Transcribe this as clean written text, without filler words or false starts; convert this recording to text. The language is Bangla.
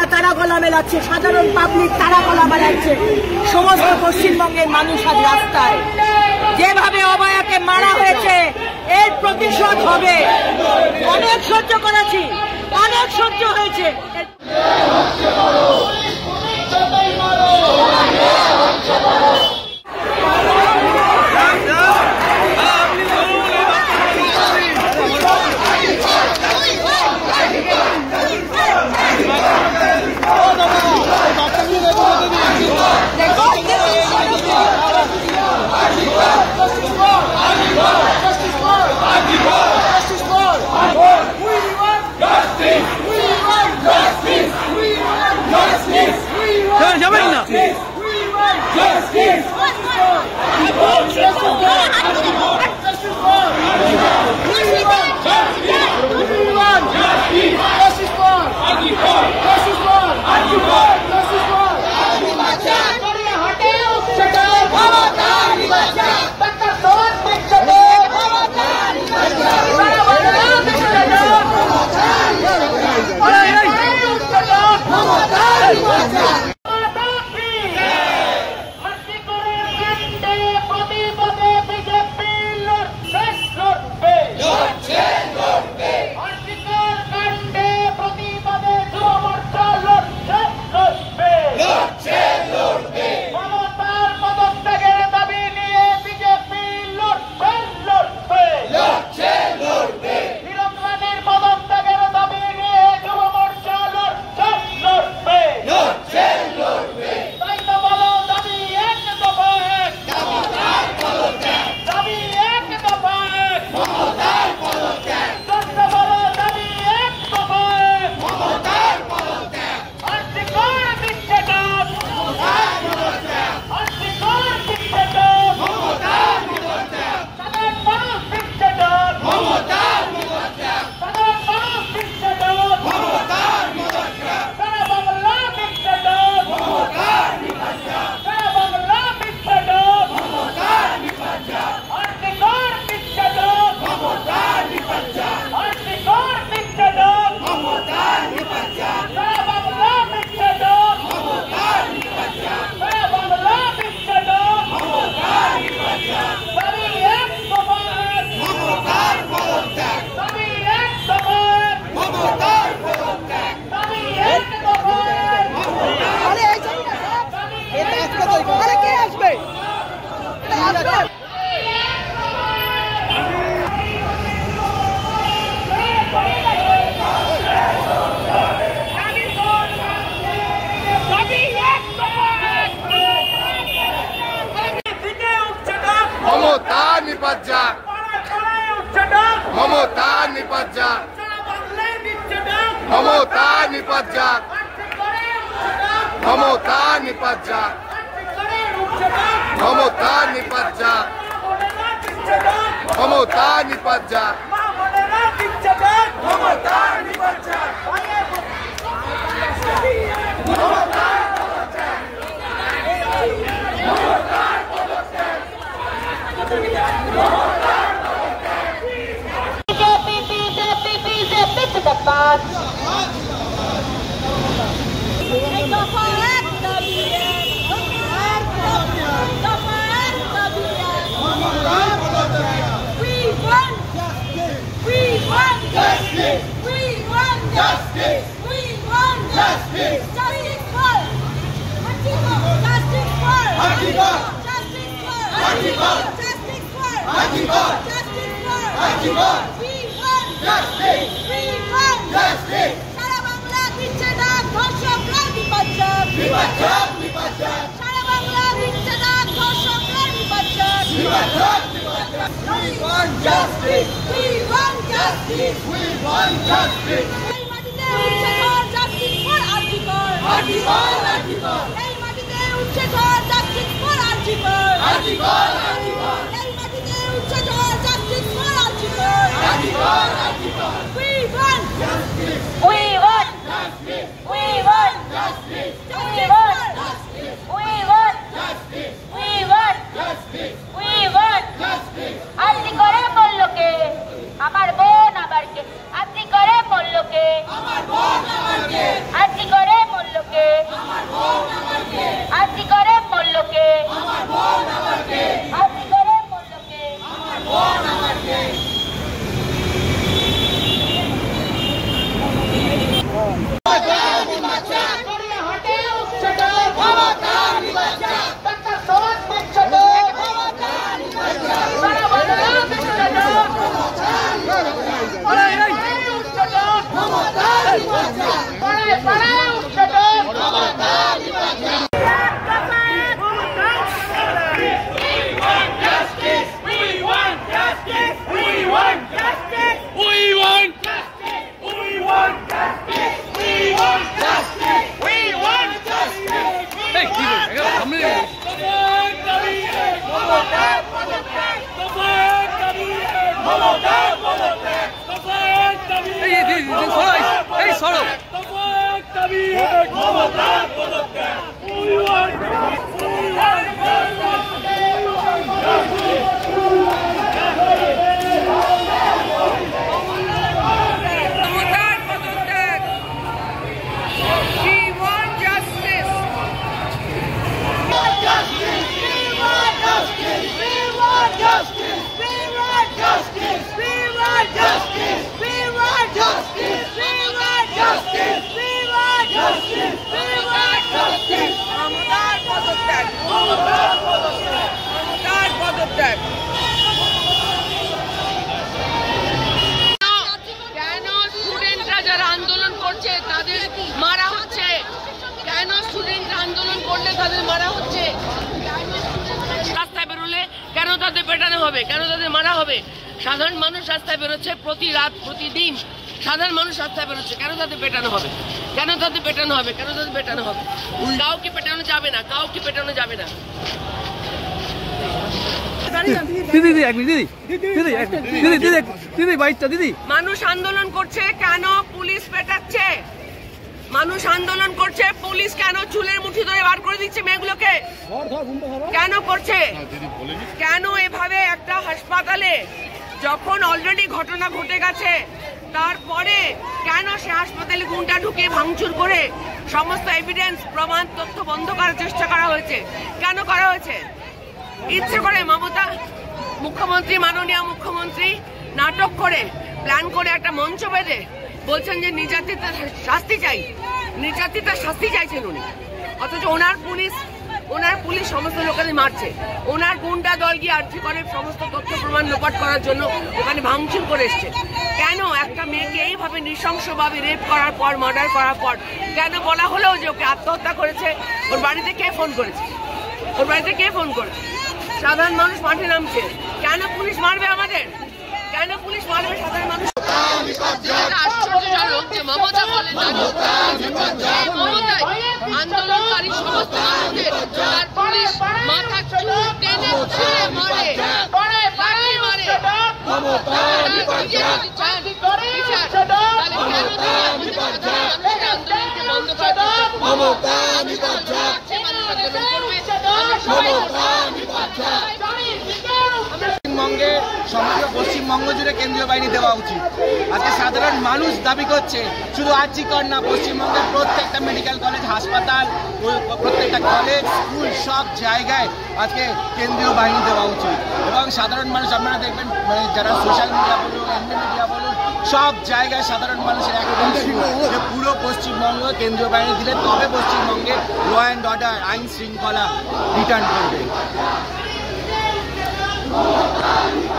তারা গলা মেলাচ্ছে, সাধারণ পাবলিক তারা গলা মেলাচ্ছে, সমস্ত পশ্চিমবঙ্গের মানুষ আজ রাস্তায়। যেভাবে অভয়াকে মারা হয়েছে এর প্রতিশোধ হবে। অনেক সহ্য করেছি, অনেক সহ্য হয়েছে। আমার বোন আবার কে, আজকে করে হবে, কেন তাদের মারা হবে? সাধারণ মানুষ রাস্তায় বেরোচ্ছে প্রতি রাত প্রতিদিন, সাধারণ মানুষ রাস্তায় বেরোচ্ছে, কেন তাদের পেটানো হবে? কেন তাদের পেটানো হবে? কেন তাদের পেটানো হবে? কাউকে পেটানো যাবে না, কাউকে পেটানো যাবে না। মানুষ আন্দোলন করছে, কেন পুলিশ পেটাচ্ছে? মানুষ আন্দোলন করছে, পুলিশ কেন চুলের মুঠি ধরে বার করে দিচ্ছে মেয়েগুলোকে? কেন করছে? কেন এভাবে একটা হাসপাতালে যখন অলরেডি ঘটনা ঘটে গেছে তারপরে কেন সে হাসপাতালে গুন্ডা ঢুকে ভাঙচুর করে সমস্ত এভিডেন্স প্রমাণ তথ্য বন্ধ করার চেষ্টা করা হয়েছে? কেন করা হয়েছে? ইচ্ছে করে মমতা মুখ্যমন্ত্রী, মাননীয় মুখ্যমন্ত্রী নাটক করে প্ল্যান করে একটা মঞ্চ বেঁধে বলছেন যে নির্যাতিতার শাস্তি চাই, নির্যাতিতার শাস্তি চাইছেন উনি, অথচ ওনার পুলিশ সমস্ত লোকেদের মারছে। ওনার গুন্ডা দল গিয়ে আর্জি করে সমস্ত তথ্য প্রমাণ লোপাট করার জন্য ওখানে ভাঙচুর করে এসছে। কেন একটা মেয়েকে এইভাবে নৃশংসভাবে রেপ করার পর, মার্ডার করার পর কেন বলা হলো যে ওকে আত্মহত্যা করেছে? ওর বাড়িতে কে ফোন করেছে? ওর বাড়িতে কে ফোন করেছে? সাধারণ মানুষ মাঠে নামছে, কেন পুলিশ মারবে আমাদের? কেন পুলিশ মারবে সাধারণ মানুষ? আশ্চর্যজনক যে মমতা বলেন আন্দোলনকারী সমস্ত মানুষদের তার পুলিশ মাথা চুল টেনে ছিঁড়ে মারে, লাঠি মারে। আন্দোলনকে বন্ধ পশ্চিমবঙ্গে সমগ্র পশ্চিমবঙ্গ জুড়ে কেন্দ্রীয় বাহিনী দেওয়া উচিত। আজকে সাধারণ মানুষ দাবি করছে শুধু আর্জিকর না, পশ্চিমবঙ্গের প্রত্যেকটা মেডিকেল কলেজ, হাসপাতাল, প্রত্যেকটা কলেজ, স্কুল, সব জায়গায় আজকে কেন্দ্রীয় বাহিনী দেওয়া উচিত। এবং সাধারণ মানুষ আপনারা দেখবেন, মানে যারা সোশ্যাল মিডিয়া বলুন, এমনি মিডিয়া বলুন, সব জায়গায় সাধারণ মানুষের একটা যে পুরো পশ্চিমবঙ্গ কেন্দ্রীয় বাহিনী দিলে তবে পশ্চিমবঙ্গে ল অ্যান্ড অর্ডার, আইন শৃঙ্খলা রিটার্ন করবে।